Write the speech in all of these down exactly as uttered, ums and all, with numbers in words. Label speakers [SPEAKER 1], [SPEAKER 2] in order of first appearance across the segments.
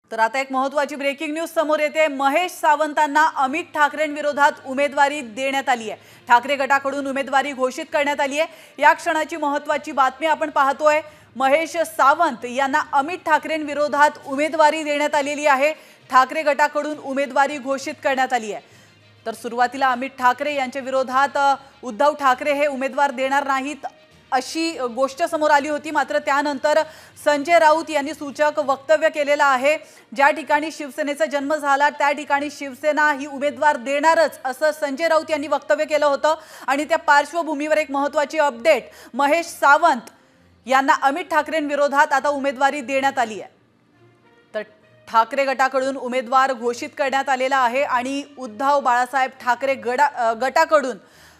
[SPEAKER 1] तर आता एक महत्त्वाची ब्रेकिंग न्यूज समोर येते। महेश सावंतांना अमित ठाकरेंविरोधात उमेदवारी देण्यात आली आहे। ठाकरे गटाकडून उमेदवारी घोषित करण्यात आली आहे। या क्षणाची महत्त्वाची बातमी आपण पाहतोय। महेश सावंत यांना अमित ठाकरेंविरोधात उमेदवारी देण्यात आलेली आहे। ठाकरे गटाकडून उमेदवारी घोषित करण्यात आली आहे। तर सुरुवातीला अमित ठाकरे यांच्या विरोधात उद्धव ठाकरे हे उमेदवार देणार नाहीत अशी गोष्ट समोर आली होती, मात्र त्यानंतर संजय राऊत यांनी सूचक वक्तव्य केलेलं आहे। ज्या ठिकाणी शिवसेनेचा जन्म झाला त्या ठिकाणी शिवसेना ही उमेदवार देणारच असं संजय राऊत यांनी वक्तव्य केलं होतं। आणि त्या पार्श्वभूमीवर एक महत्त्वाची अपडेट, महेश सावंत यांना अमित ठाकरेंविरोधात आता उमेदवारी देण्यात आली आहे। तर ठाकरे गटाकडून उमेदवार घोषित करण्यात आलेला आहे आणि उद्धव बाळासाहेब ठाकरे गटा गटाकडून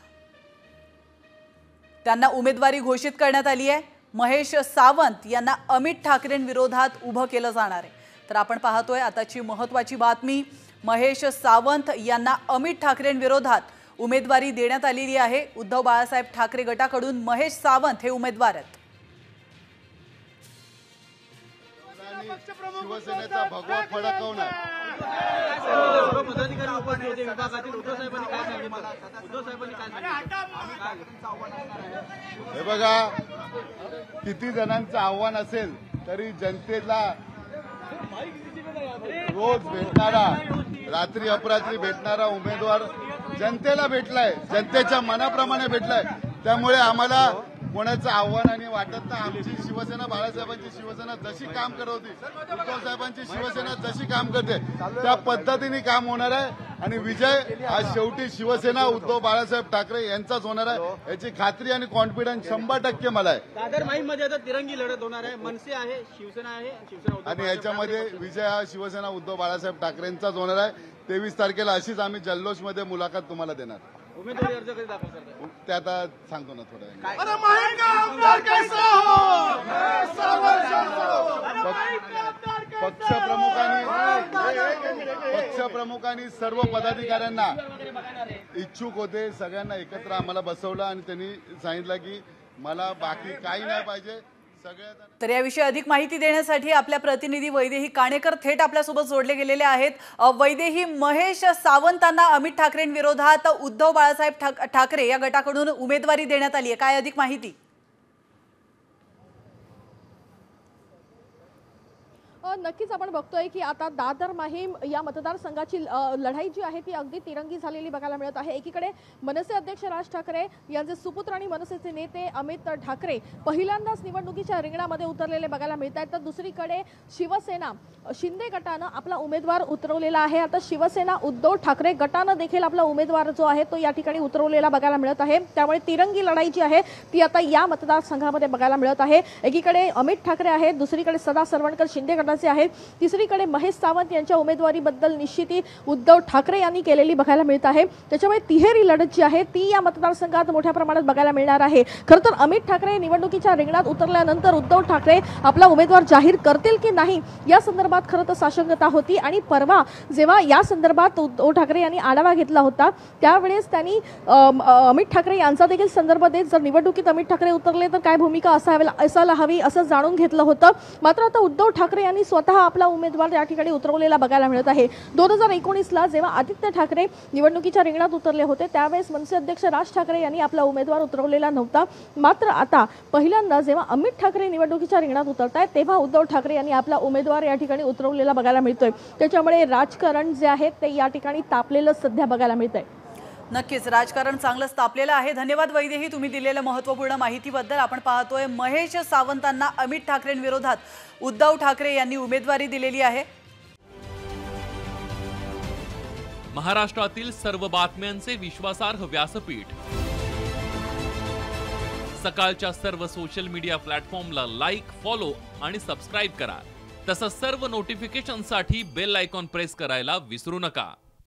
[SPEAKER 1] त्यांना उमेदवारी घोषित करण्यात आली आहे। महेश सावंत यांना अमित ठाकरेंविरोधात उभं केलं जाणार आहे। तर आपण पाहतोय आताची महत्त्वाची बातमी, महेश सावंत यांना अमित ठाकरेंविरोधात उमेदवारी देण्यात आलेली आहे। उद्धव बाळासाहेब ठाकरे गटाकडून महेश सावंत हे उमेदवार आहेत।
[SPEAKER 2] शिवसेनेचा भगवा फडकवणार हे बघा, किती जणांचं आव्हान असेल तरी जनतेला रोज भेटणारा, रात्री अपरात्री भेटणारा उमेदवार जनतेला भेटलाय, जनतेच्या मनाप्रमाणे भेटलाय। त्यामुळे आम्हाला कोणाचं आव्हानाने वाटत नाही। आमची शिवसेना, बाळासाहेबांची शिवसेना जशी काम करत होती, उद्धव साहेबांची शिवसेना जशी काम करते त्या पद्धतीने काम होणार आहे आणि विजय आज शेवटी शिवसेना उद्धव बाळासाहेब ठाकरे यांचाच होणार आहे याची खात्री आणि कॉन्फिडन्स शंभर टक्के मला आहे।
[SPEAKER 3] दादर माहीमध्ये आता तिरंगी लढत होणार आहे, मनसे आहे, शिवसेना आहे, शिवसेना
[SPEAKER 2] आणि याच्यामध्ये विजय हा शिवसेना उद्धव बाळासाहेब ठाकरेंचाच होणार आहे। तेवीस तारखेला अशीच आम्ही जल्लोषमध्ये मुलाखत तुम्हाला देणार।
[SPEAKER 3] उमेदवारी अर्ज कधी दाखल करताय
[SPEAKER 2] ते आता सांगतो ना थोडं। पक्षप्रमुखांनी पक्षप्रमुखांनी सर्व पदाधिकाऱ्यांना इच्छुक होते सगळ्यांना एकत्र आम्हाला बसवलं आणि त्यांनी सांगितलं की मला बाकी काही नाही पाहिजे।
[SPEAKER 1] तर याविषयी अधिक माहिती देण्यासाठी आपल्या प्रतिनिधी वैदेही काणेकर थेट आपल्यासोबत जोडले गेलेले आहेत। वैदेही, महेश सावंतांना अमित ठाकरेंविरोधात उद्धव बाळासाहेब ठाकरे या गटाकडून उमेदवारी देण्यात आली आहे, काय अधिक माहिती?
[SPEAKER 4] नक्कीच आपण बघतोय की आता दादर माहीम या मतदारसंघाची लढाई जी आहे ती अगदी तिरंगी झालेली बघायला मिळत आहे। एकीकडे मनसे अध्यक्ष राज ठाकरे यांचे सुपुत्र आणि मनसेचे नेते अमित ठाकरे पहिल्यांदाच निवडणुकीच्या रिंगणामध्ये उतरलेले बघायला मिळत आहेत। तर दुसरीकडे शिवसेना शिंदे गटानं आपला उमेदवार उतरवलेला आहे। आता शिवसेना उद्धव ठाकरे गटानं देखील आपला उमेदवार जो आहे तो या ठिकाणी उतरवलेला बघायला मिळत आहे। त्यामुळे तिरंगी लढाई जी आहे ती आता या मतदारसंघामध्ये बघायला मिळत आहे। एकीकडे अमित ठाकरे आहेत, दुसरीकडे सदा सरवणकर शिंदे गटाचे आहेत, तिसरीकडे महेश सावंत यांच्या उमेदवारीबद्दल निश्चिती उद्धव ठाकरे यांनी केलेली बघायला मिळत आहे। त्याच्यामुळे तिहेरी लढत जी आहे ती या मतदारसंघात मोठ्या प्रमाणात बघायला मिळणार आहे। खरं तर अमित ठाकरे निवडणुकीच्या रिंगणात उतरल्यानंतर उद्धव ठाकरे आपला उमेदवार जाहीर करतील की नाही या संदर्भात खरं तर साशंकता होती आणि परवा जेव्हा या संदर्भात उद्धव ठाकरे यांनी आढावा घेतला होता त्यावेळेस त्यांनी अमित ठाकरे यांचा देखील संदर्भ देत जर निवडणुकीत अमित ठाकरे उतरले तर काय भूमिका असायला हवी असं जाणून घेतलं होतं। मात्र आता उद्धव ठाकरे यांनी स्वतः आपला उमेदवार या ठिकाणी उतरवलेला बघायला मिळत आहे। दोन हजार एकोणीस ला जेव्हा आदित्य ठाकरे निवडणुकीच्या रिंगणात उतरले होते त्यावेळेस मनसे अध्यक्ष राज ठाकरे यांनी आपला उमेदवार उतरवलेला नव्हता। मात्र आता पहिल्यांदा जेव्हा अमित ठाकरे निवडणुकीच्या रिंगणात उतरतायत तेव्हा उद्धव ठाकरे यांनी आपला उमेदवार या ठिकाणी उतरवलेला बघायला मिळतोय। त्याच्यामुळे राजकारण जे आहे ते या ठिकाणी तापलेलं सध्या बघायला मिळतंय।
[SPEAKER 1] नक्कीच राजकारण चांगलंच तापलेलं आहे। धन्यवाद वैदेही, तुम्ही दिलेल्या महत्त्वपूर्ण माहितीबद्दल। आपण पाहतोय महेश सावंतांना अमित ठाकरेंविरोधात उद्धव ठाकरे यांनी उमेदवारी दिलेली आहे।
[SPEAKER 5] महाराष्ट्रातील सर्व बातम्यांचे विश्वासार्ह व्यासपीठ, सकाळच्या सर्व सोशल मीडिया प्लॅटफॉर्मला लाईक, फॉलो आणि सबस्क्राईब करा। तसंच सर्व नोटिफिकेशनसाठी बेल आयकॉन प्रेस करायला विसरू नका।